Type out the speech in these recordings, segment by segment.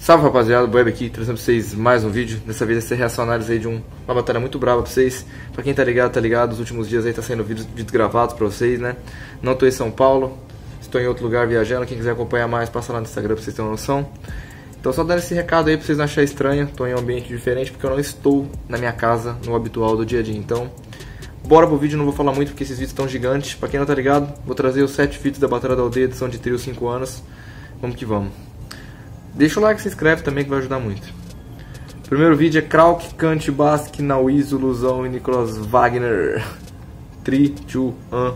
Salve rapaziada, Boeb aqui, trazendo pra vocês mais um vídeo. Dessa vez vai ser reação análise aí de uma batalha muito brava pra vocês. Pra quem tá ligado, os últimos dias aí tá saindo vídeos gravados pra vocês, né? Não tô em São Paulo, estou em outro lugar viajando. Quem quiser acompanhar mais, passa lá no Instagram pra vocês terem uma noção. Então só dando esse recado aí pra vocês não acharem estranho. Tô em um ambiente diferente porque eu não estou na minha casa, no habitual do dia a dia. Então, bora pro vídeo, não vou falar muito porque esses vídeos estão gigantes. Pra quem não tá ligado, vou trazer os 7 vídeos da Batalha da Aldeia, edição de trio 5 anos. Vamos que vamos. Deixa o like e se inscreve também que vai ajudar muito. O primeiro vídeo é Krauk, Kant, Basque, Nauizo, Luzão e Nicolas Wagner. 3, 2, 1.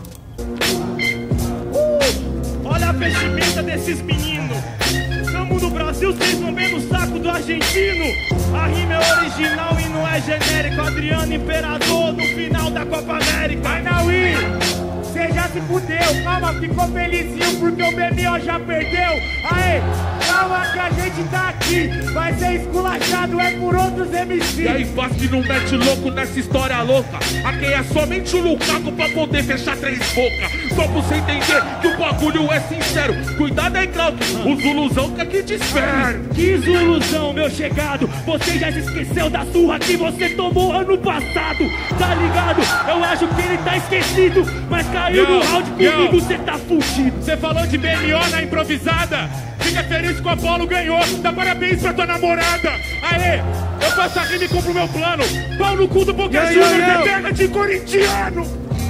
Olha a vestimenta desses meninos. Tamo no Brasil, vocês vão ver no saco do argentino. A rima é original e não é genérico. Adriano Imperador no final da Copa América. Vai, Naui! Cê já se fudeu, calma, ficou felizinho porque o BMO já perdeu. Aê, calma que a gente tá aqui, vai ser esculachado, é por outros MC. E aí, Basque não mete louco nessa história louca. Aqui é somente o Lukaku pra poder fechar 3 bocas. Só pra você entender que o bagulho é sincero. Cuidado aí, Krauk, o Zuluzão que aqui te espera. Que Zuluzão, meu chegado, você já se esqueceu da surra que você tomou ano passado. Tá ligado? Eu acho que ele tá esquecido, mas caiu no round comigo, cê tá fudido. Cê falou de BMO na improvisada, fica feliz que o Apolo ganhou, dá parabéns pra tua namorada. Aê, eu faço a rima e compro meu plano. Pau no cu do Boca Juniors, é perna de corintiano.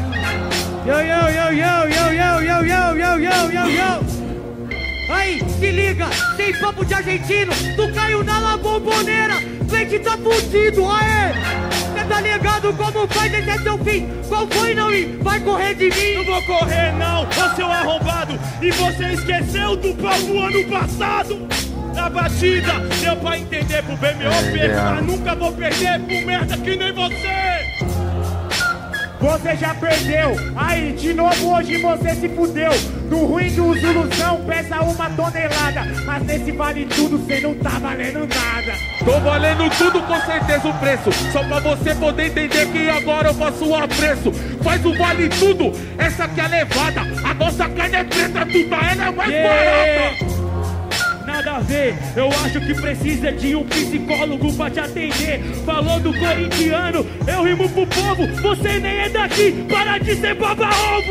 Aí, se liga, tem papo de argentino, tu caiu na La Bombonera, leite tá fudido, aê! Cê tá ligado como faz esse é seu fim? Qual foi, Naui? Vai correr de mim? Não vou correr não, ô seu arrombado. E você esqueceu do papo ano passado. Na batida, deu pra entender pro BMO perco, mas nunca vou perder pro merda que nem você. Você já perdeu, aí de novo hoje você se fudeu. No ruim do Zuluzão pesa 1 tonelada, mas nesse vale tudo cê não tá valendo nada. Tô valendo tudo, com certeza o preço. Só pra você poder entender que agora eu faço o apreço. Faz o vale tudo, essa aqui é a levada. A nossa carne é preta, tudo ela é mais barata. Nada a ver, eu acho que precisa de um psicólogo pra te atender. Falou do corintiano, eu rimo pro povo. Você nem é daqui, para de ser baba-ovo.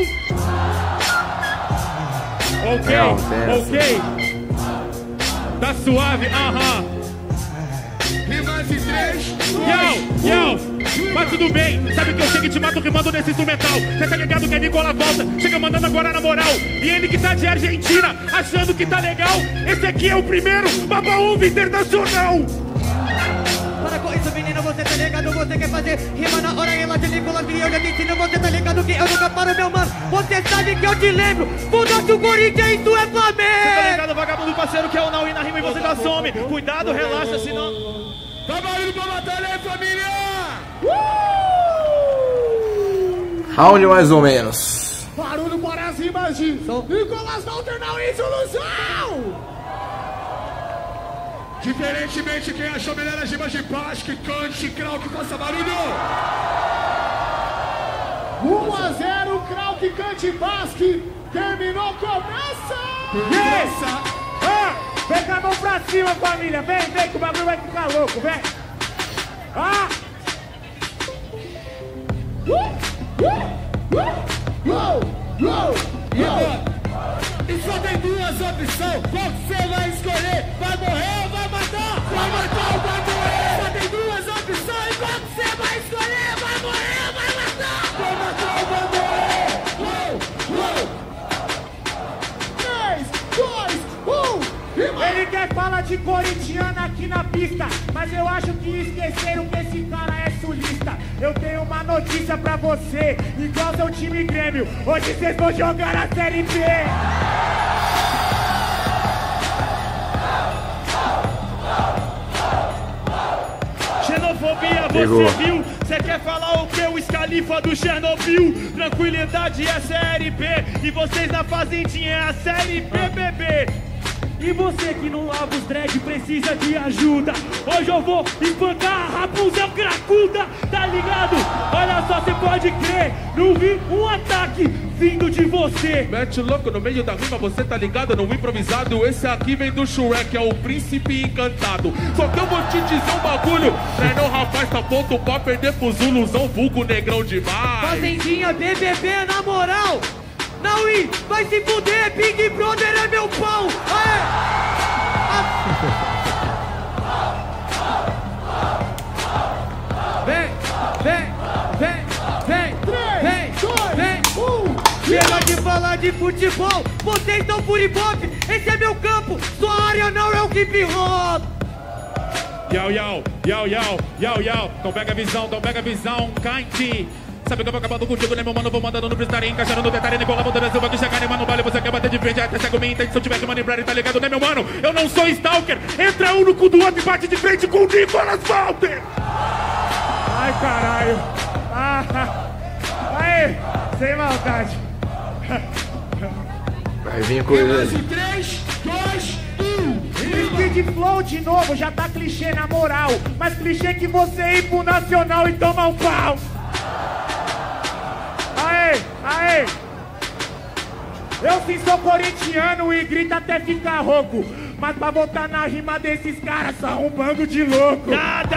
Ok, tá suave, Rimas em 3, mas tudo bem, sabe que eu chego e te mato rimando nesse instrumental. Cê tá ligado que a Nicola volta, chega mandando agora na moral. E ele que tá de Argentina, achando que tá legal. Esse aqui é o primeiro baba-ovo internacional. Para com isso, menino, você tá ligado, você quer fazer rima na hora, ela te Nicolas e eu já te ensino. Você tá ligado que eu nunca paro, meu mano. Você sabe que eu te lembro, foda-se o Corinthians e tu é Flamengo. Você tá ligado, vagabundo parceiro, que é o Naui na rima e você já some. Cuidado, relaxa, senão... Tá barulho pra batalha aí, família! Round mais ou menos. Barulho para as rimas de Nicolas Walter, Nauizo, Luzão. Diferentemente, quem achou melhor as rimas de Basque, Kant, Krauk, faça barulho! 1-0, Krauk, Kant, Basque. Terminou, começa! Vem com a mão pra cima, família. Vem, que o bagulho vai ficar louco, vem. E só tem 2 opções. Qual que você vai escolher? Vai morrer ou vai matar? Vai matar ou vai morrer? Só tem 2 opções. Qual que você vai escolher? Vai morrer ou vai matar? Vai matar ou vai morrer? 3, 2, 1. Ele quer falar de corintiano aqui na pista, mas eu acho que esqueceram que esse cara é sulista. Eu tenho uma notícia pra você, igual seu time Grêmio, hoje vocês vão jogar a Série B. Xenofobia, você viu? Você quer falar o que? O Scalifa do Chernobyl. Tranquilidade é Série B, e vocês na fazendinha é a Série B, bebê. E você que não lava os dread precisa de ajuda. Hoje eu vou espancar a Rapunzel cracuda, tá ligado? Olha só, cê pode crer, não vi um ataque vindo de você. Mete louco no meio da rima, você tá ligado no improvisado. Esse aqui vem do Shrek, é o príncipe encantado. Só que eu vou te dizer um bagulho, treinou rapaz, tá ponto pra perder pro Zuluzão, vulgo negrão demais. Fazendinha, BBB, na moral. Não, e vai se fuder, Big Brother é meu pau. Chega de falar de futebol, vocês estão por hip hop, esse é meu campo, sua área não é o hip hop. Yau, yau, yau, yau, yau, yau. Então pega a visão, kind. Sabe que eu vou acabando contigo, né, meu mano? Vou mandando no freestyle, encaixando no detalhe, nem bola, botando silva que chegar, nem mano, vale, você quer bater de frente, até cego minha intenção, tiver que manibrar, tá ligado, né, meu mano? Eu não sou stalker, entra um no cu do outro e bate de frente com o Nicolas Walter. Ai, caralho. Aê, sem maldade. Vai vir coisa ali. 3, 2, 1. Speed Flow de novo, já tá clichê na moral. Mas clichê que você ir pro Nacional e tomar um pau. Aê! Eu sim sou corintiano e grito até ficar rouco. Mas pra botar na rima desses caras, só um bando de louco. Nada!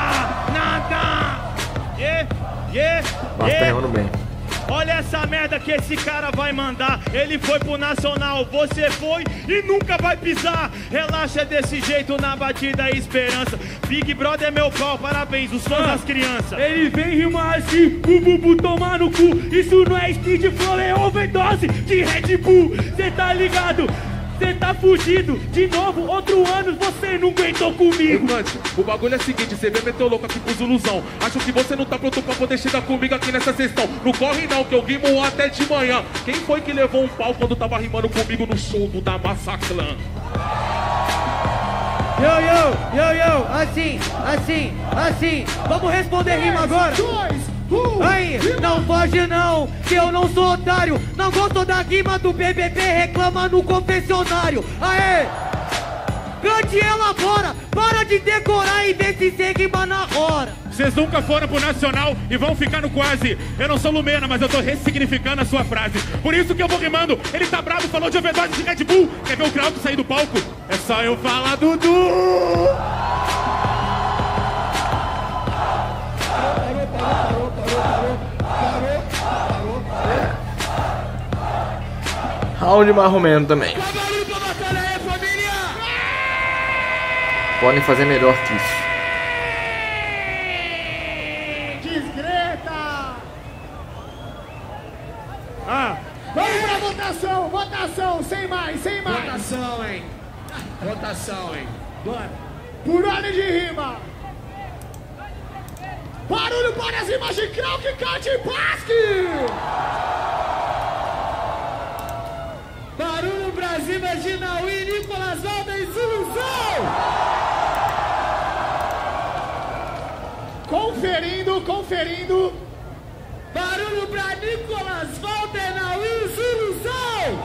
Mas tá errando bem. Olha essa merda que esse cara vai mandar. Ele foi pro Nacional, você foi e nunca vai pisar. Relaxa desse jeito na batida e esperança. Big Brother é meu pau, parabéns, os fãs das crianças. Ele vem rimar assim, bubu tomar no cu. Isso não é Speed Flow, é overdose de Red Bull. Cê tá ligado? Cê tá fugido, de novo, outro ano, você não aguentou comigo. Mante, o bagulho é o seguinte, você vê meteu louco aqui pro Zuluzão. Acho que você não tá pronto pra poder chegar comigo aqui nessa sessão. Não corre não, que eu rimo até de manhã. Quem foi que levou um pau quando tava rimando comigo no show do da Massaclan? Assim, vamos responder rima agora. Aí, não foge não, que eu não sou otário. Não gosto da rima do BBB, reclama no confessionário. Aê, cante e elabora, para de decorar e vê se cê rima na hora. Vocês nunca foram pro Nacional e vão ficar no quase. Eu não sou Lumena, mas eu tô ressignificando a sua frase. Por isso que eu vou rimando, ele tá bravo, falou de overdose de Red Bull. Quer ver o Krauk sair do palco? É só eu falar, Dudu! Round marromeno também. Podem fazer melhor que isso. Desgreta! Vamos pra votação, sem mais. Votação, hein? Bora. Por ordem de rima. Barulho para as rimas de Krauk, Kant e Pasque! Barulho Brasil, Ginaui, Nicolas Walter e Zuluzão! Conferindo. Barulho pra Nicolas Walter, Naui e Zuluzão!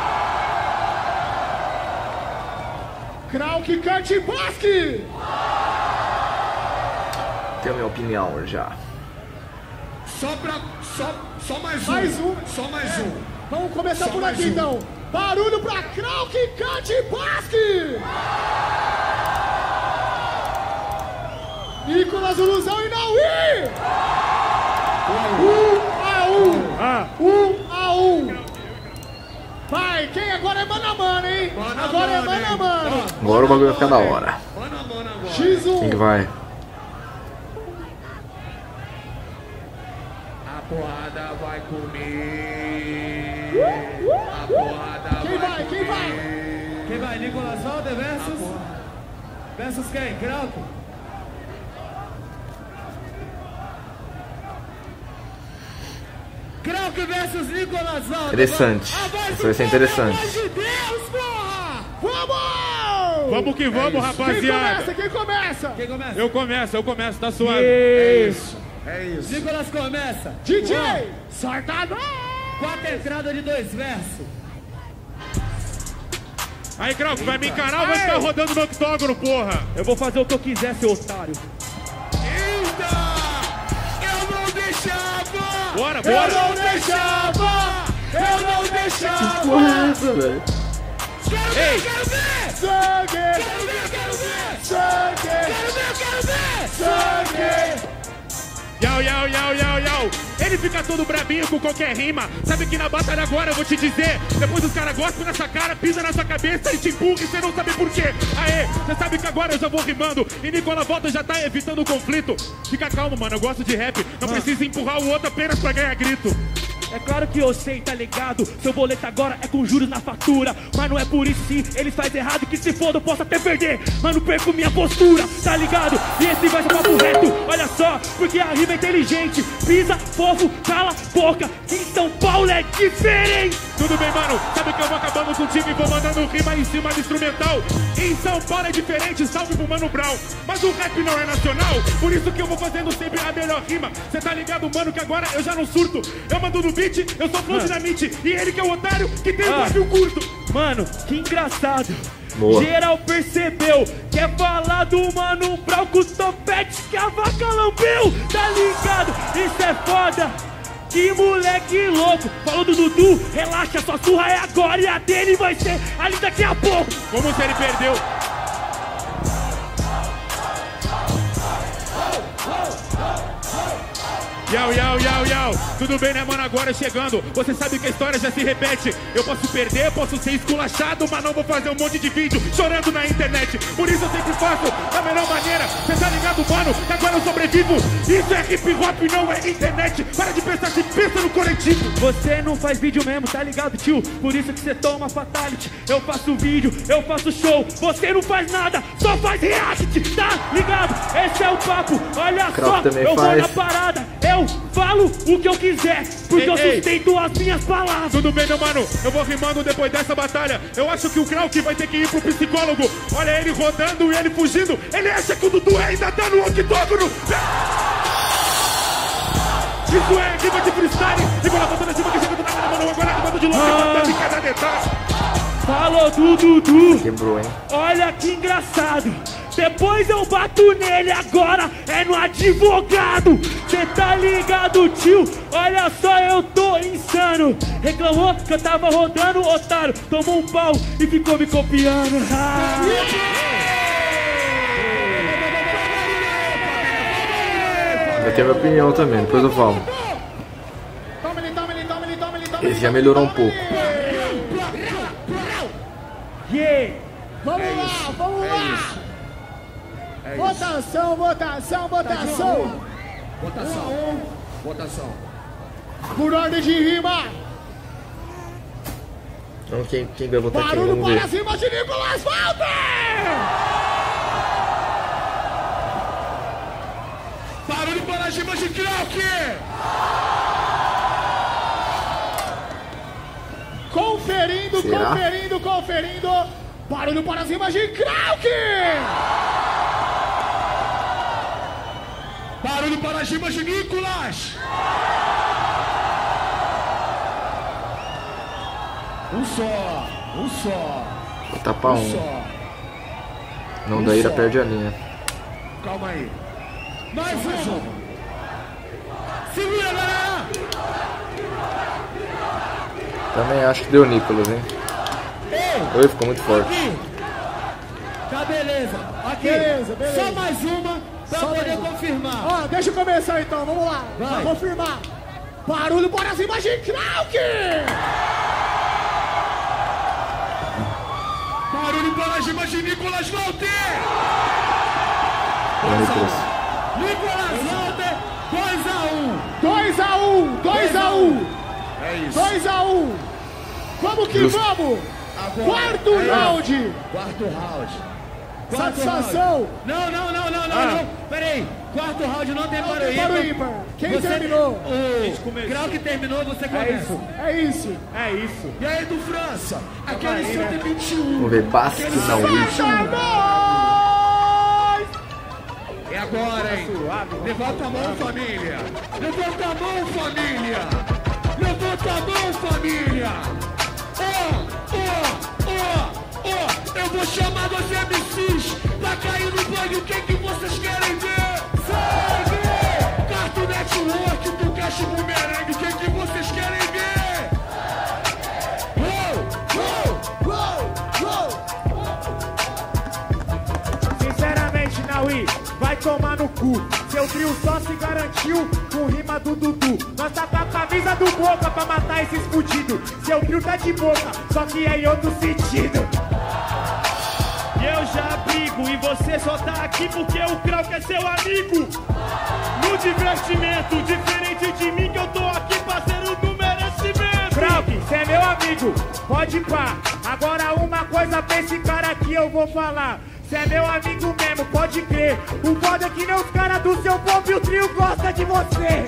Krauk, Kant e Pasque! Tenho minha opinião já. Só mais um. Só mais um. Vamos começar Só por mais aqui um. então. Barulho pra Krauk, Kant e Pasque! Nicolas, Zuluzão e Naui! 1 a 1. Vai, quem agora é mano a mano, hein? Agora é mano a mano. Agora o bagulho vai ficar da hora. Mano a mano agora. X1. Quem que vai? A porrada vai comer. A porrada Quem vai? Quem vai? Nicolas Walter versus quem? Krauk? Krauk versus Nicolas Walter. Interessante. Isso vai ser interessante. De Deus, porra! Vamos que vamos, rapaziada. Quem começa? Eu começo, tá suave. É isso. Nicolas começa. DJ, sorta a 4 entradas de 2 versos. Aí, Krauk, vai me encarar ou vai ficar rodando no octógono, porra? Eu vou fazer o que eu quiser, seu otário. Eita! Eu não deixava! Bora, Eu bora! não deixava! Eu não deixava! Que porra é essa, velho? Ei! Quero ver! Sangue! Quero ver, quero ver! Sangue! Quero ver, quero ver! Sangue! Yau, yau, yau, yau, yau. Ele fica todo brabinho com qualquer rima. Sabe que na batalha agora eu vou te dizer. Depois os caras gostam nessa cara, pisa na sua cabeça e te empurra e você não sabe por quê. Aê, você sabe que agora eu já vou rimando. E Nicola Volta já tá evitando o conflito. Fica calmo, mano, eu gosto de rap. Não precisa empurrar o outro apenas pra ganhar grito. É claro que eu sei, tá ligado? Seu boleto agora é com juros na fatura. Mas não é por isso sim, ele faz errado. Que se foda eu posso até perder, mas não perco minha postura, tá ligado? E esse vai ser papo reto, olha só. Porque a rima é inteligente, pisa, fofo, cala, boca. Em São Paulo é diferente. Tudo bem, mano, sabe que eu vou acabando contigo e vou mandando rima em cima do instrumental. Em São Paulo é diferente, salve pro Mano Brown. Mas o rap não é nacional, por isso que eu vou fazendo sempre a melhor rima. Cê tá ligado, mano, que agora eu já não surto. Eu mando no beat, eu sou flow dinamite. E ele que é o otário que tem um perfil curto. Mano, que engraçado. Boa. Geral percebeu. Quer falar do Mano Brown com o topete que a vaca lambeu, tá ligado? Isso é foda. Que moleque louco. Falou do Dudu, relaxa, sua surra é agora. E a dele vai ser ali daqui a pouco. Como se ele perdeu. Yau, yau, yau, yau. Tudo bem, né, mano? Agora chegando. Você sabe que a história já se repete. Eu posso perder, posso ser esculachado, mas não vou fazer um monte de vídeo chorando na internet. Por isso eu sempre faço da melhor maneira. Cê tá ligado, mano? Que agora eu sobrevivo. Isso é hip hop, não é internet. Para de pensar, se pensa no coletivo. Você não faz vídeo mesmo, tá ligado, tio? Por isso que você toma fatality. Eu faço vídeo, eu faço show. Você não faz nada, só faz reality, tá ligado? Esse é o papo, olha só. Eu vou na parada, eu falo o que eu quiser, porque eu sustento as minhas palavras. Tudo bem, meu mano, eu vou rimando depois dessa batalha. Eu acho que o Krauk vai ter que ir pro psicólogo. Olha ele rodando e ele fugindo. Ele acha que o Dudu ainda tá no octógono. Isso é rima de freestyle. Nicola Volta na cima que chega do nada, mano. Agora rimando de longe, matando em cada detalhe. Falou do Dudu. Quebrou, hein? Olha que engraçado. Depois eu bato nele, agora é no advogado. Cê tá ligado, tio? Olha só, eu tô insano. Reclamou que eu tava rodando, otário. Tomou um pau e ficou me copiando. Vai ter minha opinião também, depois eu falo. Esse já melhorou um pouco. Yeah. Vamos lá, vamos lá! Votação, votação, votação! Votação. Votação. Por ordem de rima! Então quem vai votar quem? Barulho Vamos para ver. cima de Nicolas Volta! Barulho para cima de Krauk! Conferindo, Será? conferindo, conferindo! Barulho para cima de Krauk! Barulho para cima de Nicolas! Um só. Botar pra um. Só. Não, daí já perde a linha. Calma aí. Mais um. Segura, galera! Também acho que deu Nicolas, hein? Ei, Oi, ficou muito forte. aqui. Tá, beleza. Aqui. Beleza, beleza. Só mais uma pra Só poder mais uma. confirmar. Ó, deixa eu começar então, vamos lá. Vai. Pra confirmar. Barulho para cima de Krauk! Barulho para cima de Nicolas Volter! Ô, Nicolas. Nicolas Volter, 2-1, 2-1, É isso. 2-1. Vamos que Justo. vamos! Agora, Quarto aí, round! Quarto round. Satisfação! Não. Peraí. Quarto round não tem para o Para o ímpar. ímpar. Quem Você- terminou? O Krauk terminou, você começa. É isso. É isso. E aí, do França? Aquele seu tem 21. Vamos ver, Basque na Wii. É agora, hein? Levanta a mão, família! Levanta a mão, família! Levanta a mão, família! Ó! Eu vou chamar os MCs pra cair no bang, o que vocês querem ver? Sangue! Cartoon Network, do Cash Bumerangue, o que vocês querem ver? Sinceramente, Naui, vai tomar no cu. Seu trio só se garantiu com rima do Dudu. Nós tá com a camisa do Boca pra matar esses fudidos. Seu trio tá de boca, só que é em outro sentido. E eu já brigo, e você só tá aqui porque o Krauk é seu amigo. No divertimento, diferente de mim que eu tô aqui, parceiro, no merecimento. Krauk, cê é meu amigo, pode pá. Agora uma coisa pra esse cara aqui eu vou falar. Cê é meu amigo mesmo, pode crer. O foda é que nem os caras do seu povo e o trio gosta de você.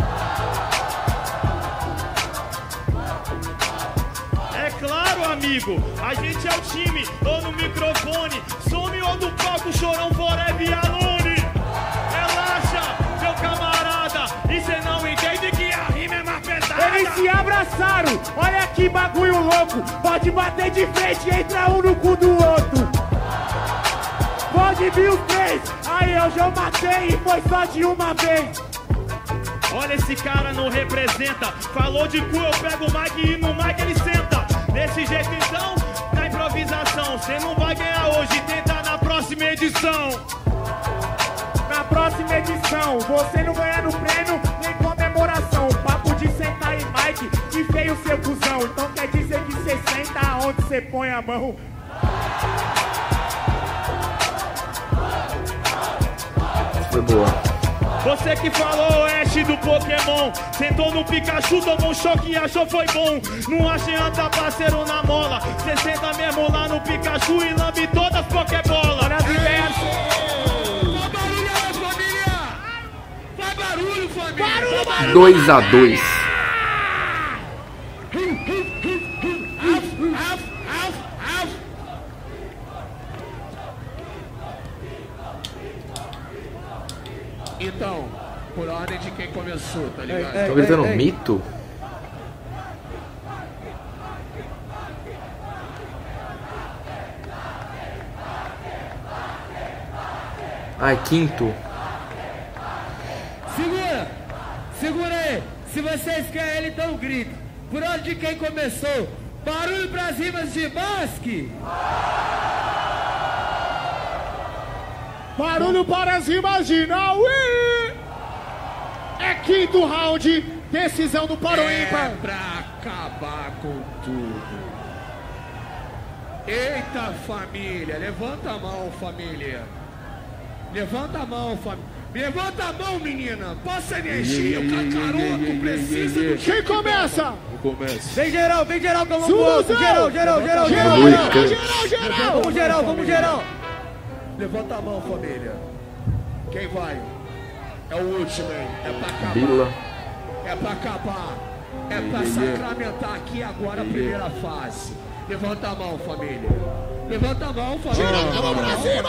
É claro, amigo, a gente é o time, ou no microfone, some ou no palco, chorão forever alone. Relaxa, meu camarada, e cê não entende que a rima é mais pesada. Eles se abraçaram, olha que bagulho louco. Pode bater de frente e entra um no cu do outro. Pode vir os três, aí eu já matei e foi só de uma vez. Olha, esse cara não representa. Falou de cu, eu pego o mic e no mic ele senta. Desse jeito então, na improvisação, cê não vai ganhar hoje, tenta na próxima edição. Na próxima edição, você não ganha no prêmio nem comemoração. Papo de sentar em mic, que feio seu cuzão. Então quer dizer que cê senta aonde cê põe a mão. Foi boa. Você que falou Ash do Pokémon, sentou no Pikachu, tomou um choque e achou foi bom. Não adianta, parceiro, na mola. Cê senta mesmo lá no Pikachu e lambe todas as Pokébolas. Olha as ideias. Faz barulho, família! 2-2. Então, por ordem de quem começou, tá ligado? Tô gritando mito? Ai, quinto. Segura! Segura aí! Se vocês querem ele, então grita. Por onde de quem começou? Barulho pras rimas de basque! Barulho para as rimas de Naui! É quinto round, decisão do Paro Ímpar. É pra acabar com tudo. Eita, família, levanta a mão, família. Levanta a mão, família. Levanta a mão, menina. Passa energia, o cacaroto precisa do... Quem começa? Eu começo. Vem geral que eu vou pro outro. Geral. Vamos geral. Levanta a mão, família. Quem vai? É o último, hein? É pra acabar. Bila. É pra acabar. É pra sacramentar aqui agora a primeira fase. Levanta a mão, família. Levanta a mão, família. Levanta a mão pra cima.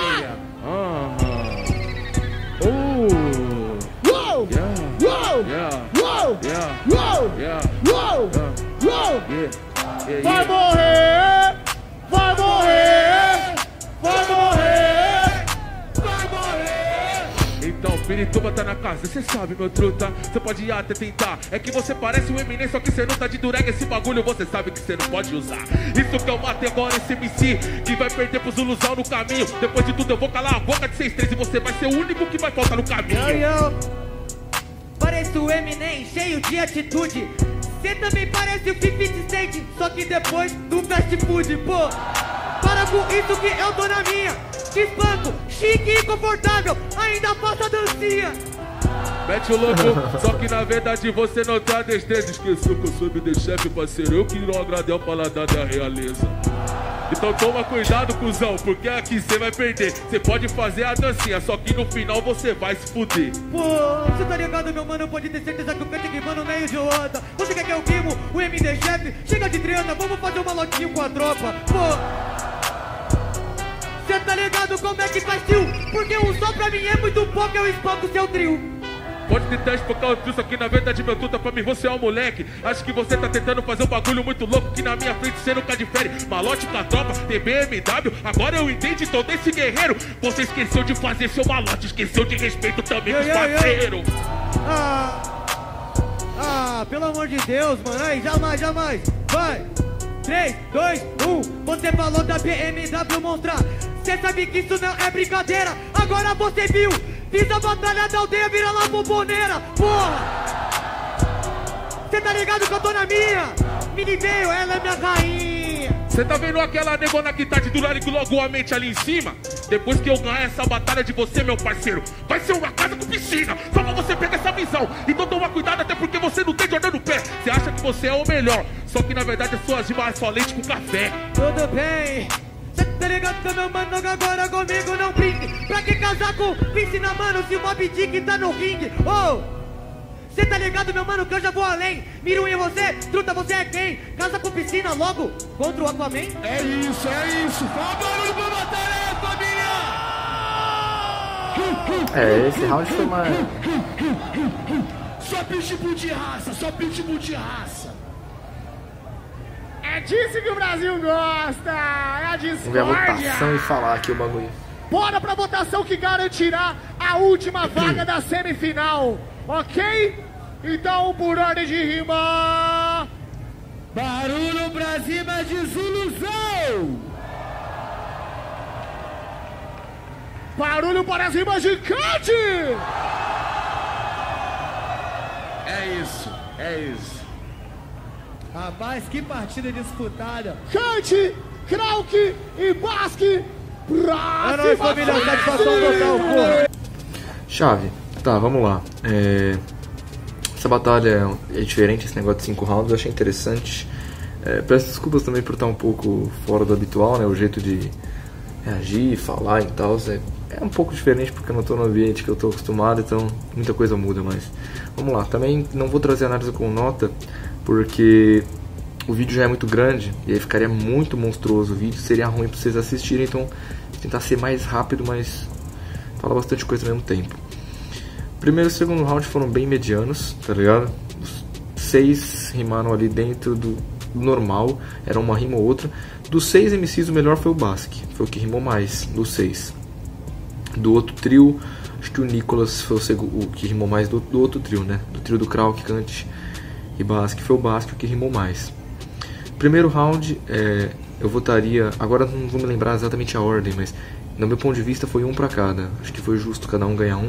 Vai morrer! Vai morrer! Vai morrer! Vai morrer! Então, Pirituba tá na casa, cê sabe, meu truta. Cê pode ir até tentar. É que você parece um Eminem, só que cê não tá de durega. Esse bagulho você sabe que cê não pode usar. Isso que eu matei agora, esse MC que vai perder pro Zuluzão no caminho. Depois de tudo eu vou calar a boca de 6-3 e você vai ser o único que vai faltar no caminho. Parece o Eminem, cheio de atitude. Cê também parece o 50 Cent, só que depois do fast food, pô. Para com isso que eu tô na minha. Te espanco, chique e confortável, ainda faço a dancinha. Mete o louco, só que na verdade você não tá destreza. Esqueceu que eu sou de chefe, parceiro. Eu que não agradei o paladar da realeza. Então toma cuidado, cuzão, porque aqui cê vai perder. Cê pode fazer a dancinha, só que no final você vai se fuder. Pô, cê tá ligado, meu mano? Pode ter certeza que o canto queimando no meio de outra. Você quer que eu queimo o MD chefe? Chega de triana, vamos fazer um maloquinho com a tropa. Pô, cê tá ligado como é que faz tio? Porque um só pra mim é muito pouco, eu espanco seu trio. Pode tentar explicar isso aqui, na verdade meu tudo pra mim, você é um moleque. Acho que você tá tentando fazer um bagulho muito louco, que na minha frente você nunca difere. Malote com a tropa, tem BMW, agora eu entendi todo esse guerreiro. Você esqueceu de fazer seu malote, esqueceu de respeito também com os parceiros. Pelo amor de Deus, mano, aí, jamais, vai! 3, 2, 1, você falou da BMW mostrar. Cê sabe que isso não é brincadeira, agora você viu. Fiz a batalha da aldeia, vira lá bomboneira, porra! Cê tá ligado que eu tô na minha? Mini veio, ela é minha rainha. Cê tá vendo aquela negona que tá de durarico logo a mente ali em cima? Depois que eu ganhar essa batalha de você, meu parceiro, vai ser uma casa com piscina, só pra você pegar essa visão. Então toma cuidado, até porque você não tem Jordan no pé. Você acha que você é o melhor, só que na verdade as suas rimas é só leite com café. Tudo bem, cê tá ligado que meu mano agora comigo não brinque. Pra que casar com piscina, mano, se o Mob Dick tá no ringue? Cê tá ligado, meu mano, que eu já vou além. Miro em você, truta, você é quem? Casa com piscina logo contra o Aquaman? É isso. Fala barulho pra batalha, família! Esse round foi mais... Só pitbull de raça. É disso que o Brasil gosta. É a Vamos ver a votação discórdia. e falar aqui o bagulho. Bora pra votação que garantirá a última vaga da semifinal. Ok? Então, por ordem de rima... Barulho pra cima de Zuluzão! Barulho para as rimas de Kant! É isso. Rapaz, que partida disputada! Kant, Krauk e Basque pra nóis, família, satisfação total, porra! Chave, tá, vamos lá. Essa batalha é diferente, esse negócio de 5 rounds, eu achei interessante. Peço desculpas também por estar um pouco fora do habitual, né? O jeito de reagir, falar e tal. É um pouco diferente porque eu não estou no ambiente que eu estou acostumado, então muita coisa muda, mas vamos lá. Também não vou trazer análise com nota, porque o vídeo já é muito grande e aí ficaria muito monstruoso o vídeo, seria ruim para vocês assistirem, então vou tentar ser mais rápido, mas falar bastante coisa ao mesmo tempo. Primeiro e segundo round foram bem medianos, tá ligado? Os 6 rimaram ali dentro do normal, era uma rima ou outra. Dos 6 MCs, o melhor foi o Basque, foi o que rimou mais, dos 6. Do outro trio, acho que o Nicolas foi o que rimou mais do outro trio, né? Do trio do Krauk, Kant e Basque, foi o Basque o que rimou mais. Primeiro round, eu votaria, agora não vou me lembrar exatamente a ordem, mas no meu ponto de vista foi 1 pra cada. Acho que foi justo cada um ganhar 1.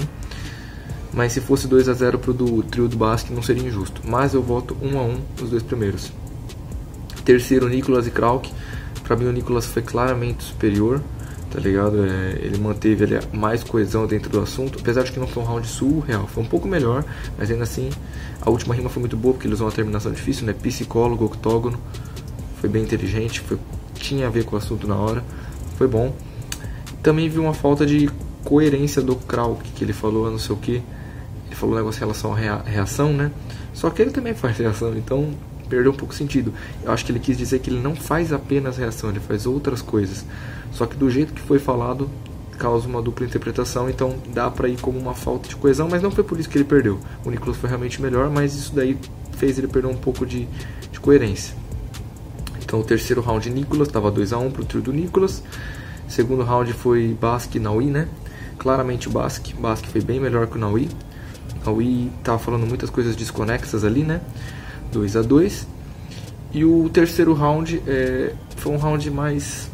Mas se fosse 2 a 0 pro do trio do Basque não seria injusto. Mas eu voto 1 a 1 nos 2 primeiros. Terceiro, Nicolas e Krauk. Pra mim o Nicolas foi claramente superior, tá ligado? Ele manteve ali mais coesão dentro do assunto. Apesar de que não foi um round surreal, foi um pouco melhor. Mas ainda assim, a última rima foi muito boa, porque ele usou uma terminação difícil, né? Psicólogo, octógono. Foi bem inteligente, tinha a ver com o assunto na hora. Foi bom. Também vi uma falta de coerência do Krauk, que ele falou não sei o que. Ele falou um negócio em relação à reação, né? Só que ele também faz reação, então perdeu um pouco o sentido. Eu acho que ele quis dizer que ele não faz apenas reação, ele faz outras coisas. Só que do jeito que foi falado, causa uma dupla interpretação, então dá pra ir como uma falta de coesão, mas não foi por isso que ele perdeu. O Nicolas foi realmente melhor, mas isso daí fez ele perder um pouco de coerência. Então o terceiro round, Nicolas, estava 2 a 1 pro trio do Nicolas. Segundo round foi Basque e Naui, né? Claramente o Basque foi bem melhor que o Naui. Naui tava falando muitas coisas desconexas ali, né? 2 a 2. E o terceiro round foi um round mais...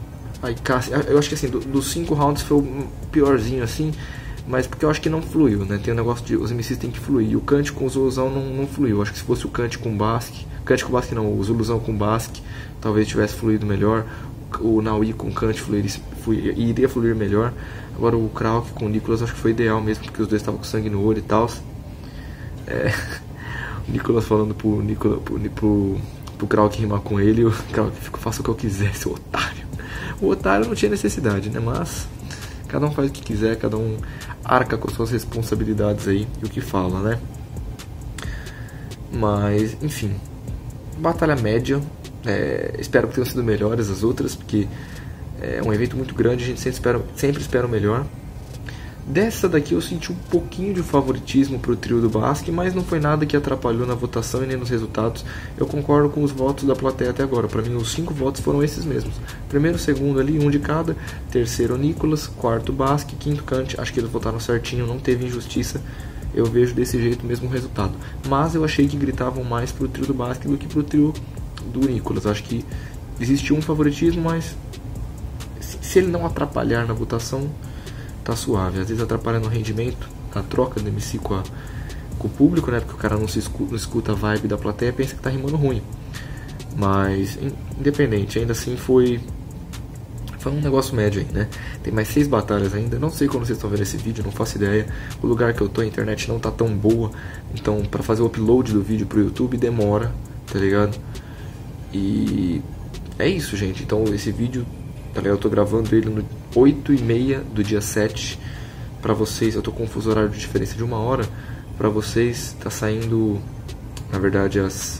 eu acho que assim, dos 5 rounds foi o piorzinho assim, mas porque eu acho que não fluiu, né? Tem um negócio de os MCs tem que fluir. E o Kant com o Zuluzão não fluiu. Eu acho que se fosse o Kant com o Basque... Kant com o Basque não, o Zuluzão com o Basque, talvez tivesse fluído melhor. O Naui com o Kant iria fluir melhor. Agora o Krauk com o Nicolas acho que foi ideal mesmo, porque os dois estavam com sangue no olho e tal. O Nicolas falando pro Krauk rimar com ele, o Krauk ficou, faça o que eu quiser, seu otário. O otário não tinha necessidade, né? Mas cada um faz o que quiser, cada um arca com suas responsabilidades aí e o que fala, né? Mas, enfim, batalha média. Espero que tenham sido melhores as outras, porque é um evento muito grande, a gente sempre espera o melhor. Dessa daqui eu senti um pouquinho de favoritismo pro trio do Basque, mas não foi nada que atrapalhou na votação e nem nos resultados. Eu concordo com os votos da plateia até agora. Para mim os 5 votos foram esses mesmos. Primeiro, segundo ali, um de cada. Terceiro, Nicolas. Quarto, Basque. Quinto, Kant. Acho que eles votaram certinho, não teve injustiça. Eu vejo desse jeito mesmo o resultado. Mas eu achei que gritavam mais pro trio do Basque do que pro trio do Nicolas. Acho que existe um favoritismo, mas se ele não atrapalhar na votação, tá suave. Às vezes atrapalha no rendimento, na troca do MC com o público, né? Porque o cara não escuta a vibe da plateia, pensa que tá rimando ruim. Mas, independente, ainda assim foi um negócio médio aí, né? Tem mais 6 batalhas ainda. Não sei quando vocês estão vendo esse vídeo, não faço ideia. O lugar que eu tô, a internet não tá tão boa. Então, pra fazer o upload do vídeo pro YouTube demora, tá ligado? E é isso, gente. Então, esse vídeo, tá ligado? Eu tô gravando ele no 8h30 do dia 7. Pra vocês, eu tô com um fuso horário de diferença de 1 hora. Pra vocês, tá saindo, na verdade, às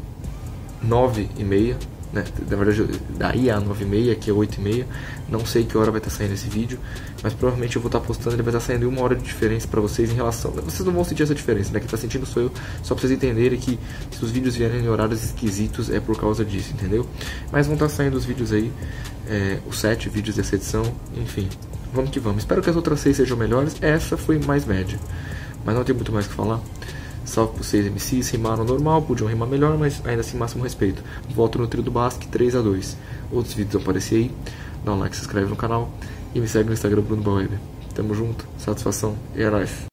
9h30, né? Na verdade, daí a 9h30, aqui é 8h30. Não sei que hora vai estar saindo esse vídeo, mas provavelmente eu vou estar postando, ele vai estar saindo em 1 hora de diferença pra vocês em relação... Vocês não vão sentir essa diferença, né? Quem tá sentindo sou eu, só pra vocês entenderem que se os vídeos vierem em horários esquisitos é por causa disso, entendeu? Mas vão estar saindo os vídeos aí, os 7 vídeos dessa edição, enfim, vamos que vamos. Espero que as outras 6 sejam melhores, essa foi mais média, mas não tem muito mais o que falar. Salve para os 6 MCs, rimaram normal, podiam rimar melhor, mas ainda assim máximo respeito. Volto no trio do Basque, 3-2. Outros vídeos vão aparecer aí, dá um like, se inscreve no canal e me segue no Instagram Bruno Baweb. Tamo junto, satisfação e é nóis.